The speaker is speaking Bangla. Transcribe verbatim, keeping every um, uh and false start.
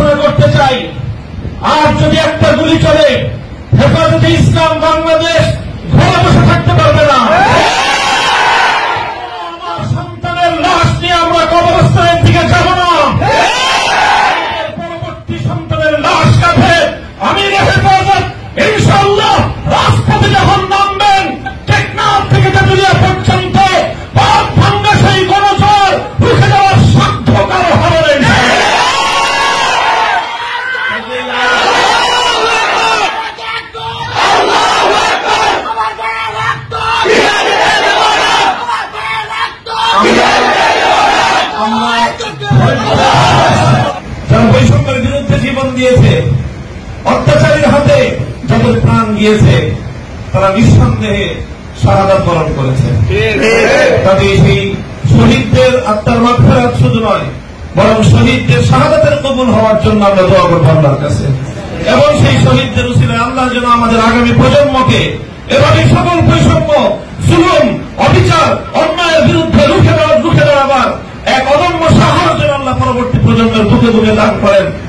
ঘোষণা করতে চাই, আর যদি একটা গুলি চলে হেফাজতে ইসলাম বাংলাদেশ ঘরে বসে থাকতে পারবে না। আমার সন্তানের লাশ নিয়ে আমরা কবরস্থানের দিকে যাব না। পরবর্তী সন্তানের লাশ কাঁধে আমি হেফাজত ইনশাআল্লাহ রাজপথে যখন নামবেন টেকনাফ থেকে তেঁতুলিয়া পর্যন্ত পাক ভাঙ্গা সেই গণজোয়ার রুখে দেওয়ার সাধ্য কারো হবে না। যারা বৈষম্যের বিরুদ্ধে জীবন দিয়েছে, অত্যাচারীর হাতে যাদের প্রাণ গিয়েছে, তারা নিঃসন্দেহে শাহাদাত বরণ করেছে। তবে সেই শহীদদের আত্মার মাগফিরাত শুধু নয়, বরং শহীদদের শাহাদাতের কবুল হওয়ার জন্য আমরা দোয়া করব আল্লাহর কাছে, এবং সেই শহীদদের উসিলায় আল্লাহ যেন আমাদের আগামী প্রজন্মকে এভাবে সকল বৈষম্য, জুলুম, অবিচার, অন্যায়ের বিরুদ্ধে রুখে দেওয়া রুখে দেওয়াবার এক অদম্য সাহস যেন আল্লাহ পরবর্তী প্রজন্মের বুকে বুকে দান করেন।